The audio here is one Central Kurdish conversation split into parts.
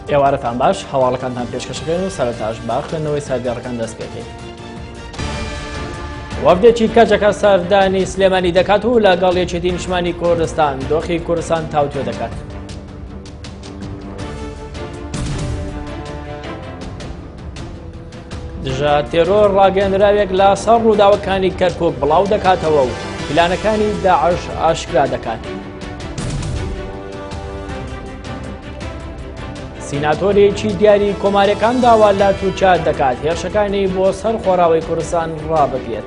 ئێوارەتان باش هەواڵەکانتان پێشکەشەکەین و سەرەتاش باخێنەوەی سەردێڕەکان دەست پێکەین. وەفدێکی کەچەکە سەردانی سلێمانی دەکات و لەگەڵ یەکێتی نیشتیمانی کوردستان دۆخی کوردستان تاوتوێ دەکات. دژە تێرۆر ڕاگەیەنراوێک لە سەر ڕووداوەکانی کەرکووک بڵاو دەکاتەوە و پلانەکانی داعش ئاشکرا دەکات. سیناتۆرێکی دیاری کۆمارەکان داوا لە تورکیا دەکات هێرشەکانی بۆ سەر خۆراوەی کوردستان ڕابگرێت.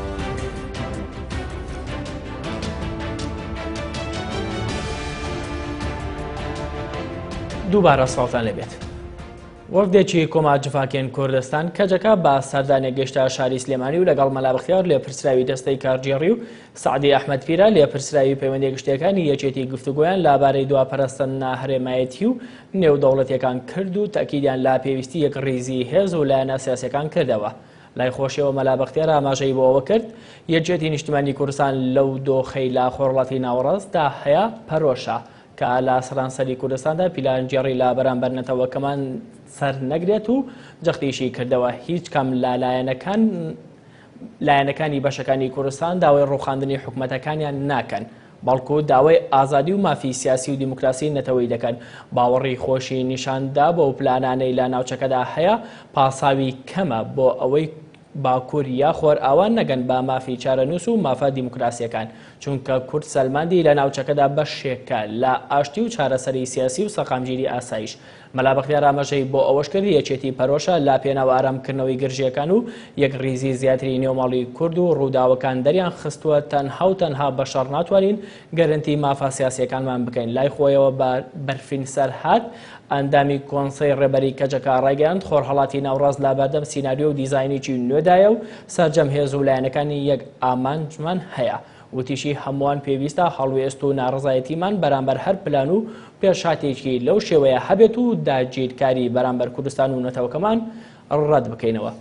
دووبارە ساڵتان لەبێت. وەفدێکی کۆما جفاکێن کوردستان کەجەکە بە سەردانێک گەشتە شاری سلێمانی و لەگەڵ مەلا بەختیار لێپرسراوی دەستەی کارجێڕی و سەعدی ئەحمەدپیرە لێپرسراوی پەیوەندی گشتیەکانی یەکێتی گفتوگۆیان لەبارەی دواپەرستنە هەرێمایەتی و نێودەوڵەتیەکان کرد و تاکیدیان لا پێویستی یەک ڕیزی هێز و لایەنە سیاسیەکان کردەوە. لای خۆشیەوە مەلا بەختیار ئاماژەی بۆ ئەوە کرد یەکێتی نیشتیمانی کوردستان لەو دۆخەی لا خۆرڵەتی ناوەڕاستدا هەیە پەرۆشە کە لە سەرانسەری کوردستاندا پیلانجێڕی لا بەرامبەر نەتەوەکەمان سەر نەگرێت و جەختیشی کردەوە هیچ کەم لە لایەنەکانی بەشەکانی کوردستان داوای ڕووخاندنی حکومەتەکانیان ناکەن بەڵکو داوای ئازادی و مافی سیاسی و دیموکراسی نەتەوەی دەکەن. باوەڕی خۆشی نیشاندا بۆ پلانانەی لە ناوچەکەدا هەیە پاساوی کەمە بۆ ئەوەی باکوور یا خۆر ئاوان نەگەن بە مافی چارەنووس و مافە دیموکراسیەکان چونکە کورد سەلماندی لە ناوچەکەدا بەشێکە لە ئاشتی و چارەسەری سیاسی و سەقامگیری ئاسایش. مەلا بەختیار ئاماژەی بۆ ئەوەش کردی یەکێتی پەرۆشە لا پێناو ئارامکردنەوەی گرژیەکان و یەک ڕیزی زیاتری نێوماڵی کورد و ڕووداوەکان دەریان خستووە تەنها و تەنها بەشەڕ ناتوانین گەرنتی مافە سیاسیەکانمان بکەین. لای خۆیەوە بەرفین سەرهات ئەندامی کۆنسەی ڕێبەری کەجەکە ڕایگەیاند خۆرهەڵاتی ناوڕاست لە بەردەم سیناریۆ و دیزاینێکی نوێدایە و سەرجەم هێز و لایەنەکانی یەک ئامانجمان هەیە. وتیشی هەمووان پێویستە هەڵوێست و ناڕزایەتیمان بەرامبەر هەر پلان و پێشاتێکی لەو شێوەیە هەبێت و داگیرکاری بەرامبەر کوردستان و نەتەوەکەمان ڕەت بکەینەوە.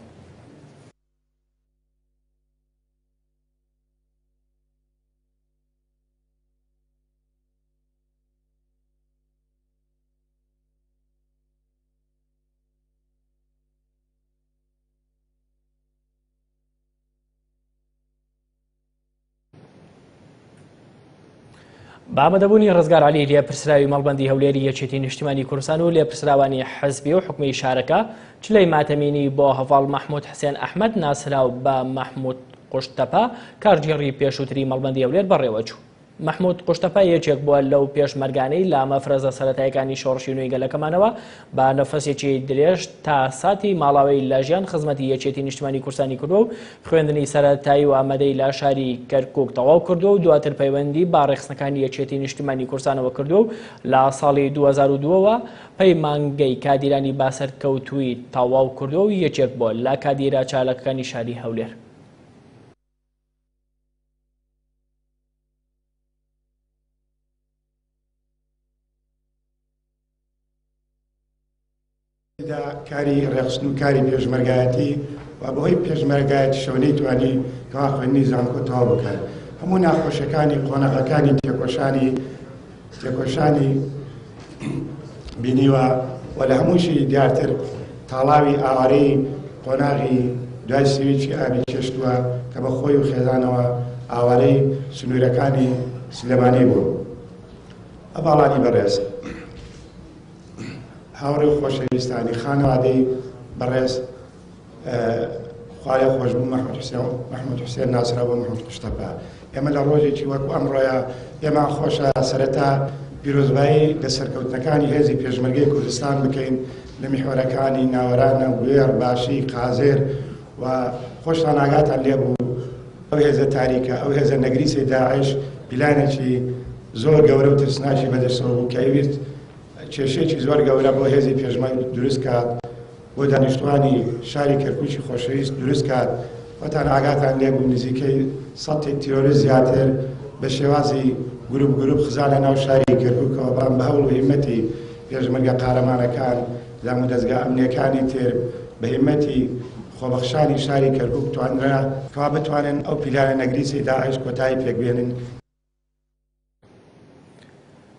بامەدەبوونی ڕزگار عەلی لێپرسراوی مەڵبەندی هەولێری یەکێتی نیشتیمانی کوردستان و لێپرسراوانی حەزبی و حکومەی شارەکە چلەی ماتەمینی بۆ هەڤاڵ مەحموود حوسێن ئەحمەد ناسراو بە مەحموود قوشتەپە کارگێڕی پێشووتری مەڵبەندی هەولێر بەڕێوە چوو. مەحموود قوشتەپە یەکێک بووە لەو پێشمەرگانەی لە مەفرەزە سەرەتاییەکانی شۆڕشی نوێی گەلەکەمانەوە بە نەفەسێکی درێژ تا ساتی ماڵاوی لە ژیان خزمەتی یەکێتی نیشتیمانی کوردستانی کردووە و خوێندنی سەرەتایی و ئامادەی لە شاری کەرکووک تەواو کردووە و دواتر پەیوەندی با ڕێخستنەکانی یەکێتی نیشتیمانی کوردستانەوە کردووە و لە ساڵی 2002ەوە پەیمانگەی کادیرانی باسەرکەوتووی تەواو کردووە و یەکێک بووە لە کادیرە چالەکەکانی شاری هەولێر. کاری ڕێخستن و کاری پێشمەرگایەتی و بەهۆی پێشمەرگایەتی شەونەی توانی کەوا خوێندنی زانکۆ تەواو بکات. هەموو ناخۆشیەکانی قۆنەغەکانی تێکۆشانی بینیوە و لە هەمووشی دیارتر تاڵاوی ئاوارەی قۆناغی دوای سویچی ئاوی چێشتووە کە بە خۆی و خێزانەوە ئاوارەی سنوورەکانی سلێمانی بوو. ئەباڵانی بەڕێز هاوڕێ و خۆشەویستانی خانەوادەی بەڕێز خوایە خۆشببوو مەحموود حوسێن ناسراو بە مەحموود قوشتەپە. ئێمە لە ڕۆژێکی وەکو ئەمڕۆیە ئێمە خۆشە سەرەتا پیرۆزبایی لە سەرکەوتنەکانی هێزی پێشمەرگەی کوردستان بکەین لە میحوەرەکانی ناوەرانە گوێر باشی قازێر و خۆشتان ئاگاتان لێ بوو ئەو هێزە تاریکە ئەو هێزە نەگریسی داعش پیلانێکی زۆر گەورە و ترسناکی بەدەستەوە بوو کە ئەویست کێشەیەکی زۆر گەورە بۆ هێزی پێشمەرگ دروست کات بۆ دانیشتوانی شاری کەرکووکی خۆشەویست دروست کات وەتان ئاگاتان لێ بوو نزیکەی 100 تیرۆریست زیاتر بە شێوازی گروپ خزانە ناو شاری کەرکووکەوە بەڵام بە هەوڵ و هیمەتی پێشمەرگە قارەمانەکان زام و دەستگا ئەمنیەکانی تر بە هیمەتی خۆبەخشانی شاری کەرکووک توانرا کەوا بتوانن ئەو پیلانە نەگریسی داعش کۆتایی پێکبێنن.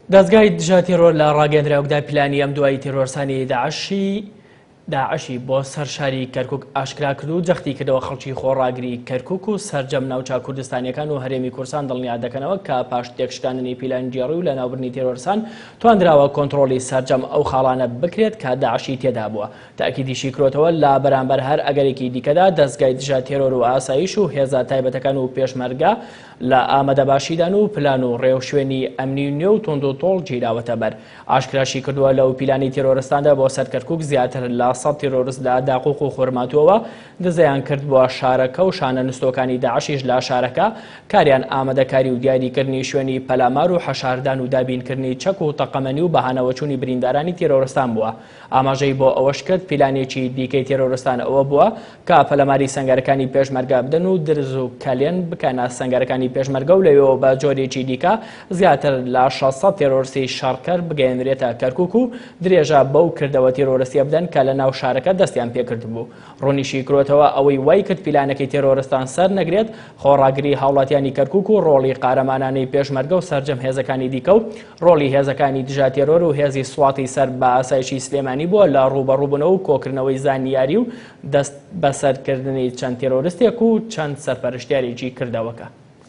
دەستگای دژە تێرۆر لە ڕاگەندراوەکدا پلانی ئەم دوای تێرۆرسانی داعشی بۆ سەر شاری کەرکوک ئاشکرا کرد و جەختی کردەوە خەڵکی خۆڕاگری کەرکوک و سەرجەم ناوچە کوردستانیەکان و هەرێمی کورسان دڵنیا دەکەنەوە کە پاش تێکشکاندنی پیلانی جێڕی و لە ناوبردنی تێرۆرسان تواندراوە کۆنتڕۆلی سەرجەم ئەو خاڵانە بکرێت کە داعشی تێدا بووە. تاکیدیشی کرۆتەوە لە بەرامبەر هەر ئەگەرێکی دیکەدا دەستگای دژە تێرۆر و ئاسایش و هێزە تایبەتەکان و پێشمەرگە لە ئامادەباشیدان و پلان و ڕێوشوێنی ئەمنی نوێ و تۆند و تۆڵ گیراوەتە بەر. ئاشکراشی کردووە لەو پیلانی تێرۆرستاندا بۆ سەر کەرکوک زیاتر لە 100 تێرۆرست لە داقوق و خۆرماتووەوە دزەیان کرد بۆ شارەکە و شانە نوستۆکانی داعشیش لە شارەکە کاریان ئامادەکاری و دیاریکردنی شوێنی پەلامار و حەشاردان و دابینکردنی چەک و تەقەمەنی و بەهانەوەچوونی بریندارانی تێرۆرستان بووە. ئاماژەی بۆ ئەوەش کرد پیلانێکی دیکەی تێرۆرستان ئەوە بووە کە پەلەماری سەنگەرەکانی پێشمەرگە بدەن و درز و کەلێن بکەنە سەنگەرەکانی پێشمەرگە و لەوێەوە بە جۆرێکی دیکە زیاتر لە 600 تێرۆرسی شەڕکەر بگەێنرێتە کەرکوک و درێژە بەو کردەوە تێرۆرستیە بدەن کە لە ناو شارەکە دەستیان پێکرد بوو. ڕۆنیشی کرۆتەوە ئەوەی وای کرد پیلانەکەی تێرۆرستان سەر نەگرێت خۆڕاگری هاوڵاتیانی کەرکوک و ڕۆڵی قارەمانانەی پێشمەرگە و سەرجەم هێزەکانی دیکە و ڕۆڵی هێزەکانی دژە تێرۆر و هێزی سواتی سەر بە ئاسایشی سلێمانی بووە لە ڕوبەڕووبوونەوە و کۆکردنەوەی زانیاری و دەست بەسەرکردنی چەند تێرۆرستێک و چەند سەرپەرشتیارێکی کردەوەکە.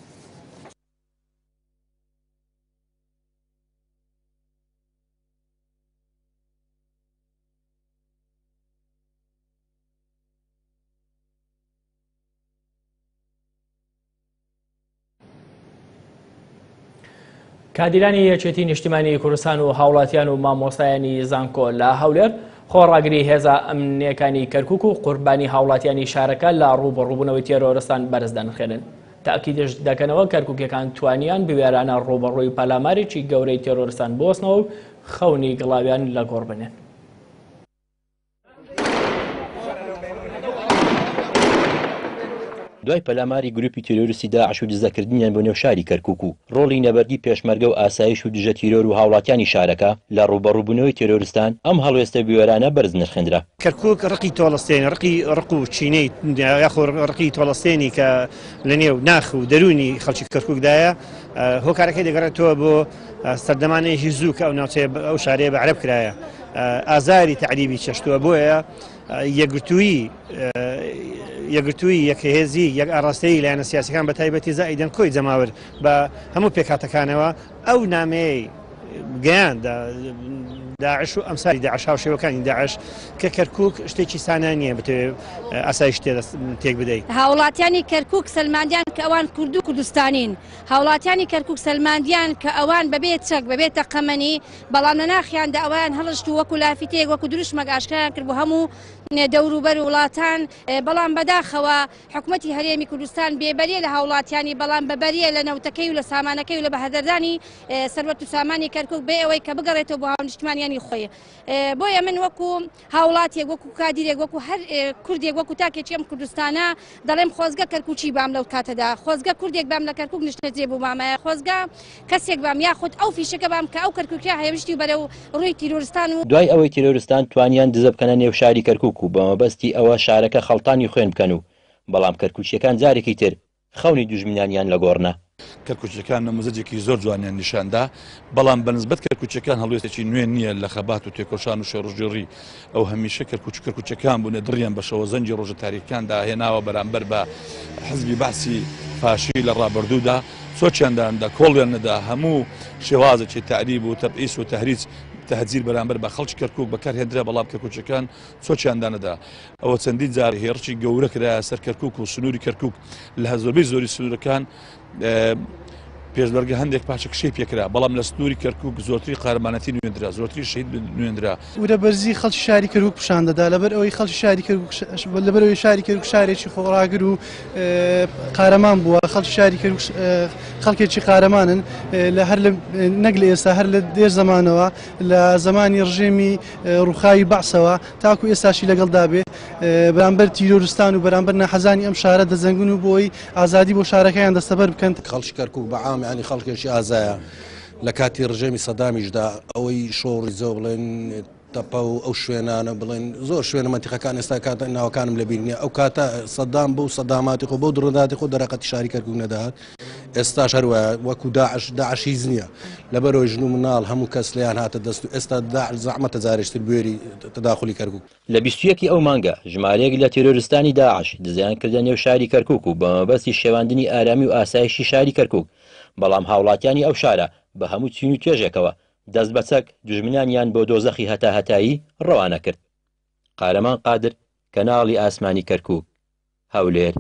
کادیرانی یەکێتی نیشتیمانی کوردستان و هاوڵاتیان و مامۆستایانی زانکۆ لە هەولێر خۆڕاگری هێزە ئەمنیەکانی کەرکوک و قوربانی هاوڵاتیانی شارەکە لە ڕوبەڕووبوونەوەی تێرۆرستان بەرز دەنرخێنن. تاکیدش دەکەنەوە کەرکوکیەکان توانیان بوێرانە ڕوبەڕووی پەلامارێکی گەورەی تێرۆرستان بۆستنەوە و خەونی گڵاویان لەگۆڕ بنێن. دوای پەلاماری گروپی تێرۆریستی داعش و دزەکردنیان بۆ نێو شاری کەرکوک و ڕۆڵی نەبەردی پێشمەرگە و ئاسایش و دژە تیرۆر و هاوڵاتیانی شارەکە لە ڕوبەڕووبوونەوەی تێرۆرستان ئەم هەڵوێستە بوێرانە بەرز نرخێنرا. کەرکوک ڕقی تۆڵەستێن ڕق و چینەی یاخۆ ڕقی تۆڵەستێنی کە لە نێو ناخ و دەرونی خەڵکی کەرکوکدایە هۆکارەکەی دەگەڕێتەوە بۆ سەردەمانەیەکی زوو کە ئەو ناوچەیە ئەو شارەیە بە عەرەب کرایە. ئازاری تەعریبی چەشتووە بۆیە یەکگرتووی یەکهێزی یەک ئاڕاستەیی لایەنە سیاسیەکان بە تایبەتی زائیدەن کۆی جەماوەر بە هەموو پێکهاتەکانەوە ئەو نامەیە گەیاندا داعش و ئەمساری داعش هاوشێوەکانی داعش کە کەرکوک شتێکی سانە نییە بتوێت ئاسایش تێک بدەیت. هاوڵاتیانی کەرکوک سەلماندیان کە ئەوان کورد و کوردستانین، هاوڵاتیانی کەرکوک سەلماندیان کە ئەوان بەبێت چەک بەبێت تەقەمەنی بەڵام لە ناخیاندا ئەوان هەڵشت و وەکو لافیتەیەک وەکو دروشمەک ئاشکرایان کرد بۆ هەموو دەوروبەر وڵاتان بەڵام بەداخەوە حکوومەتی هەرێمی کوردستان بێبەریە لە هاوڵاتیانی بەڵام بەبەریە لە نەوتەکەی و لە سامانەکەی و لە بەهەدەردانی سەربەت و سامانی کەرکوک بێ ئەوەی کە بگەڕێتەوە بۆ هاونیشتمانیانی خۆی. بۆیە من وەکو هاوڵاتێک وەکو کادیرێک وەکو هەر کوردێک وەکو تاکێکی ئەم کوردستانە دەڵێم خۆزگە کەرکوچی بام لەو کاتەدا، خۆزگە کوردێک بام لە کەرکوک نیشتەجێ بوو مامایە، خۆزگە کەسێک بام یاخود ئەو فیشەکە بام کە ئەو کەرکوکیا هەیەشتی بەرەو ڕووی تیرۆرستان و دوای ئەوەی تیرۆرستان توانیان دزە بکەنە نێو شاری کەرکوک و بەمەبەستی ئەوە شارەکە خەڵتانی خوێن بکەن و بەڵام کەرکوچیەکان جارێکی تر خەونی دوژمنانیان لە گۆڕنا. کەرکوچەکان نموزەجێکی زۆر جوانیان نیشاندا، بەڵام بەنسبەت کەرکوچەکان هەڵوێستێکی نوێن نییە لە خەبات و تێکۆشان و شێڕژێڕی ئەو هەمیشە کەرکوچەکان بوونە دڕیان بەشەوە زەنجی ڕۆژە تاریکەکاندا هێناوە بەرامبەر بە حزبی باسی فاشی لە ڕابردوودا سۆچیانداندا کۆڵیان نەدا هەموو شێوازێکی تعریب و تەبعیس و تەهریج تهجیر بەرامبەر بە خەڵکی کەرکوک بەکارهێنرا بەڵام کەرکوچەکان سۆچیاندانەدا. ئەوە چەندین جار هێرشی گەورە کرایە سەر کەرکوک و سنووری کەرکوک لە زۆربەی زۆری سنوورەکان پێشبەرگە هەندێک پاشە کشەی پێکرا، بەڵام لە سنووری کەرکوک زۆرتری قارەمانەتی نوێندرا، زۆرتری شەهید نوێندرا. ورە بەرزی خەڵکی شاری کەرکوک پیشان دەدا لەبەر ئەوەی خەڵکی شاری کەرکوک لەبەرەوەی شاری کەرکوک شارێکی خۆڕاگر و قارەمان بووە، خەڵکی شاری کەرکوک خەڵکێکی قارەمانن هەر نەک لە ئێستا هەر لە دێر زەمانەوە لە زمانی ڕژێمی ڕووخاوی بەعسەوە تاکو ئێستاشی لەگەڵدا بێ بەرامبەر تیرۆرستان و بەرامبەر نەحەزانی ئەم شارە دەزەنگون و بۆی ئازادی بۆ شارەکەیان دەستەبەر بکەن. خەڵکی کەرکوک بەعام ینی خەڵکێکی ئازایە لە کاتی ڕژێمی سەدامیشدا ئەوەی شۆڕی زۆ بڵێن تەپە و ئەو شوێنانە بڵێن زۆر شوێنە مەنتیقەکان ئێستا کاتە ناوەکانم لەبیر نییە ئەو کاتە سەدام بوو سەداماتی خۆ بۆ درۆداتی خۆ دەرەقەتی شاری کەرکوک نەداهات ئێستاش هەروە وەکو داعشیز نییە لەبەرەوەی ژن و مناڵ هەموو کەس لیان هاتە دەست و ئێستا داعش زەحمەتە جارێشتر بوێری تەداخلی کەرکووک. لە 21 ئەو مانگە ژمارەیەک لە تێرۆریستانی داعش دزیان کردە نێو شاری کەرکووک و بە مەبەستی شێواندنی ئارامی و ئاسایشی شاری کەرکووک، بەڵام هاوڵاتیانی ئەو شارە بە هەموو چین و توێژێکەوە دەست بە چەک دوژمنانیان بۆ دۆزەخی هەتاهەتایی ڕەوانە کرد. قارەمان قادر، کەناڵی ئاسمانی کەرکووک، هەولێر.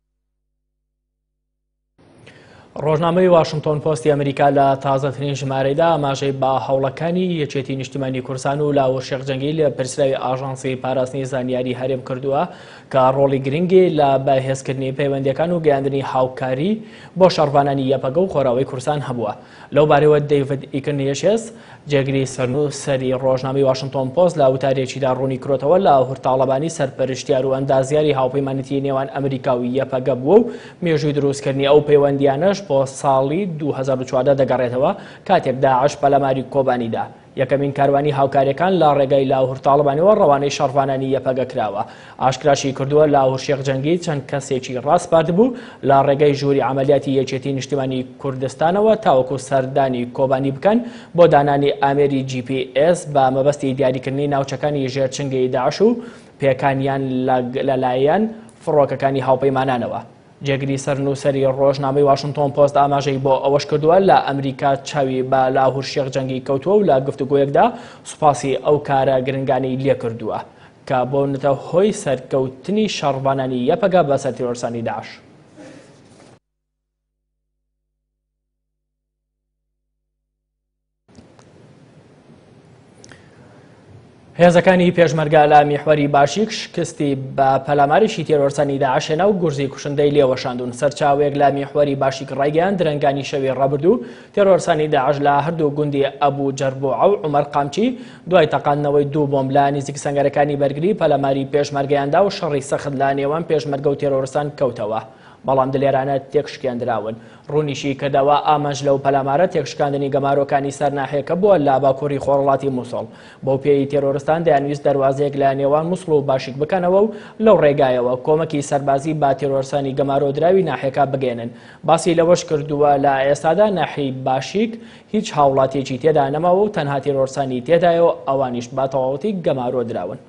ڕۆژنامەی واشنگتۆن پۆستی ئەمریکا لە تازەترین ژمارەیدا ئاماژەی با هەوڵەکانی یەکێتی نیشتیمانی کوردستان و لاوە شێخجەنگی لە پرسراوی ئاژانسی پاراستنی زانیاری هەرێم کردووە کە ڕۆڵی گرنگی لە بەهێزکردنی پەیوەندیەکان و گەیاندنی هاوکاری بۆ شەڕبانانی یەپەگە و خۆراوەی کوردستان هەبووە. لەو بارەوە دەیڤد ئیکنیشس جێگری سەرنووسەری ڕۆژنامەی واشنگتۆن پۆست لە وتارێکیدا ڕوونی کردەوە لە هورتاڵەبانی سەرپەرشتیار و ئەندازیاری هاوپەیمانیتی نێوان ئەمریکا و یەپەگە بووە و مێژووی دروستکردنی ئەو پەیوەندیانەش بۆ ساڵی 2014 دەگەڕێتەوە کاتێک داعش پەلەماری کۆبانیدا. یەکەمین کاروانی هاوکاریەکان لە ڕێگەی لاهور تاڵبانیەوە ڕەوانەی شەڕبانانی یەپەگە کراوە. ئاشکراشی کردووە لاهور شێخجەنگی چەند کەسێکی ڕاستپارد بوو لە ڕێگەی ژووری عملیاتی یەکێتی نیشتیمانی کوردستانەوە تاوەکو سەردانی کۆبانی بکەن بۆ دانانی ئامێری GPS بە مەبەستی دیاریکردنی ناوچەکانی ژێرچنگەی داعش و پێکانیان لەلایەن فڕۆکەکانی هاوپەیمانانەوە. جێگری سەرنووسەری ڕۆژنامەی واشنگتۆن پۆست ئاماژەی بۆ ئەوەش کردووە لە ئەمریکا چاوی بە لاهور شێخجەنگی کەوتووە و لە گفتوگۆیەکدا سوپاسی ئەو کارە گرنگانەی لێ کردووە کە بۆنتە هۆی سەرکەوتنی شەڕبانانی یەپەگە بەسەر تیرۆرسانی داعش. هێزەکانی پێشمەرگا لە میحوەری باشیک شکستی بە پەلاماریشی تێرۆرسانی داعشێنە و گورزی کوشندەی لێوەشاندون. سەرچاوێک لە میحوەری باشیک ڕایگەیان درەنگانی شەوی ڕابردوو تێرۆرسانی داعش لە هەردوو گوندی ئەبوو جەربوعە و عومەر قامچی دوای تەقاندنەوەی دوو بۆمب لە نزیک سەنگەرەکانی بەرگری پەلاماری پێشمەرگەیاندا و شەڕی سەخت لە نێوان پێشمەرگە و تێرۆرستان کەوتەوە، بەڵام دلێرانە تێکشکێندراون. ڕوونیشی کردەوە ئاماژ لەو پەلامارە تێکشکاندنی گەمارۆکانی سەرناحەیەکە بووە لە باکووری خۆرڵاتی مووسڵ. بۆ پێی تێرۆرستان دەیانویست دەواازەیەک لە نێوان مووسڵ و باشیک بکەنەوە و لەو ڕێگایەوە کۆمەکی سەربازی با تێرۆرسانی گەمارۆدراوی ناحەیەکە بگێنن. باسی لەوەش کردووە لە ئێستادا ناحەی باشیک هیچ هاوڵاتێکی تێدا نەماوە و تەنها تێرۆرسانی تێدایەوە ئەوانیش با تەواوەتی گەمارۆدراون.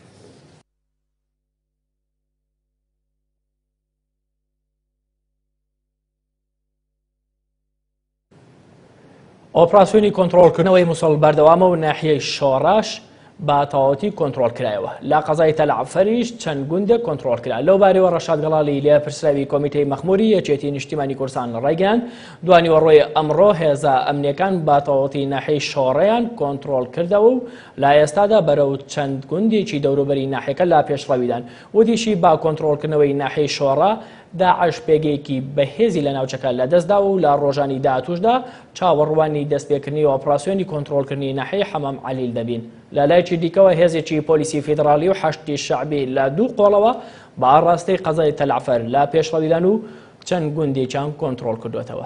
ئۆپراسیۆنی کۆنتڕۆڵکردنەوەی مووسڵ بەردەوامە و ناحیەی شۆڕاش با تەواوەتی کۆنتڕۆڵ کرایەوە. لە قەزای تەلعفەریش چەند گوندێک کۆنتڕۆڵ کرا. لەو بارەوە ڕەشاد گەڵاڵی لێ پرسراوی کۆمیتەی مەخموری یەکێتی نیشتیمانی کوردستان ڕایگەیاند دوانیوە ڕۆی ئەمڕۆ هێزە ئەمنیەکان با تەواوەتی ناحیەی شۆڕەیان کۆنتڕۆڵ کردەوە و لە ئێستادا بەرەو چەند گوندێکی دەوروبەری ناحیەکە لا پێشڕەویدان. وتیشی با کۆنتڕۆڵکردنەوەی ناحیەی شۆڕە داعش پێگەیەکی بەهێزی لە ناوچەکە لەدەستدا و لە ڕۆژانی داهاتووشدا چاوەڕوانی دەستپێکردنی و ئۆپراسیۆنی کۆنتڕۆڵکردنی ناحیەی حەمام عەلیل دەبین. لە لایەکی دیکەوە هێزێکی پۆلیسی فیدرالی و حەشتی شەعبی لە دوو قۆڵەوە بە ئاڕاستەی قەزای تەلعفەر لا پێشڕەویدان و چەند گوندێکیان کۆنتڕۆڵ کردوێتەوە.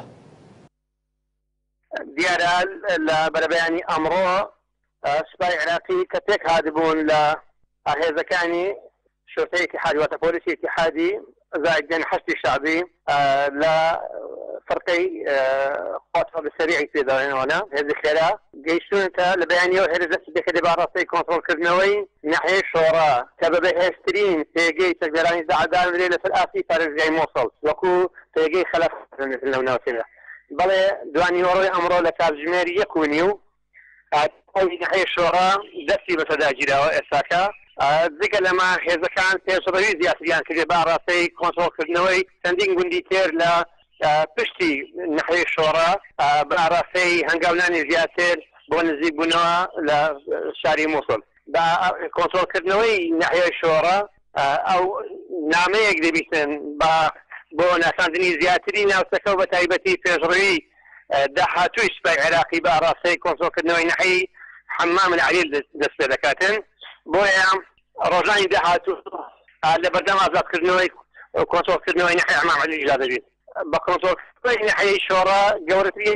دیارە لە بەرەبەیانی ئەمڕۆ سوپای عێراقی کە پێک هاتبوون لە هێزەکانی شۆرتەی اتحادی واتە پۆلیسی اتحادی زائدين حشد شعبي لا فرقي قوات بالسريع في دارنا هذه خلا جيشون تا لبياني وهذا بس بكده بعرفي كنترول كرنوي ناحية الشورى سبب هسترين تيجي تقدراني زعدان ليلة في الآسي فرق جاي موصل وكو تيجي خلف لو نوسنا بل دواني وروي أمره لكاب جميري يكونيو ناحية الشورى دسي بتداجرة وإساكا ذكر لما هذا كان تجربي زيادة كده بعرفي كنترول كرنوي سندين قندي تير لا پشتی ناحیه شورا بعرفی هنگاولانی زیاتر بۆ نزیک بوونەوە لە شاری مووسڵ با کۆنتڕۆڵ کردنەوەی ناحیه شورا ئەو نامەیەک دەبیستن بۆ ناساندنی زیاتری ناوچەکە و بە تایبەتی پێشڕەوی داهاتووی سوپای عێراقی بعرفی کۆنتڕۆڵ کردنەوەی ناحیەی حەمام عەلیل دەست پێ دەکاتن بۆیە ڕۆژانی داهاتوو لە بەردەم ئازادکردنەوەی کۆنتڕۆڵکردنەوەی ناحیەی حەمام عەلیل ئیجاد دەبێت. بكونترول ناحية الشورى جورتي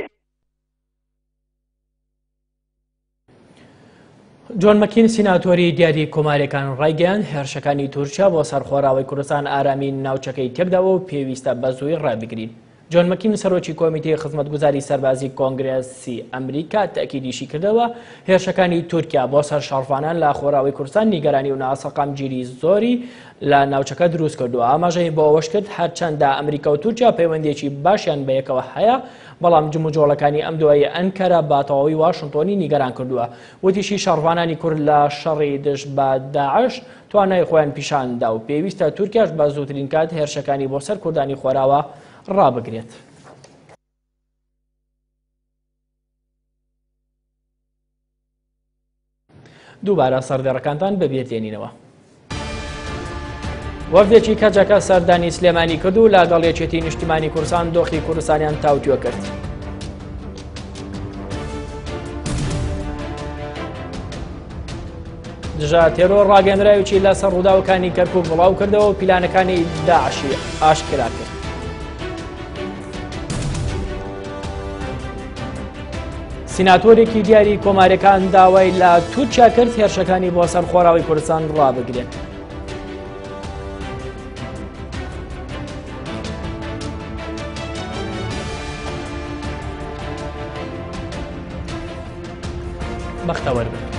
جۆن مەکین سیناتۆری دیاری کۆمارەکان ڕایگەیاند هێرشەکانی تورکیا بۆ سەرخۆراوەی کوردستان ئارامی ناوچەکەی تێکداوە و پێویستە بە زووی ڕابگرین. جۆن مەکین سەرۆکی کۆمیتەی خزمەتگوزاری سەربازی کۆنگرێسی ئەمریکا تەکیدیشی کردەوە هێرشەکانی تورکیا بۆ سەر شەڕفانان لە خۆراوی کوردستان نیگەرانی و ناسەقام گیری زۆری لە ناوچەکە دروست کردووە. ئاماژەی بۆ ئەوەش کرد هەرچەندە ئەمریکا و تورکیا پەیوەندێکی باشیان بەیەکەوە هەیە، بەڵام جموجۆڵەکانی ئەم دوایە ئەنکەرە باتەواوی واشنتۆنی نیگەران کردووە. وتیشی شەڕفانانی کورد لە شەڕی دژ بە داعش توانای خۆیان پیشاندا و پێویستە تورکیاش بە زووترین کات هێرشەکانی بۆ سەر کوردانی خۆراوە ڕابگرێت. دووبارە سەردەڕەکانتان بەبێتێنینەوە. وەفدێکی کەجەکە سەردانی سلێمانی کرد و لەگەڵ یەکێتی نیشتیمانی کوردستان دۆخی کوردستانیان تاوتوێ کرد. دژە تێرۆر ڕاگەندراوێکی لەسەر ڕووداوەکانی کەرکووک بڵاو کردەوە و پیلانەکانی داعشی ئاشکرا کرد. سیناتۆرێکی دیاری کۆمارەکان داوای لە تورکیا کرد هێرشەکانی بۆ سەر خۆراوی کوردستان ڕابگرێت. بەختەوەربن.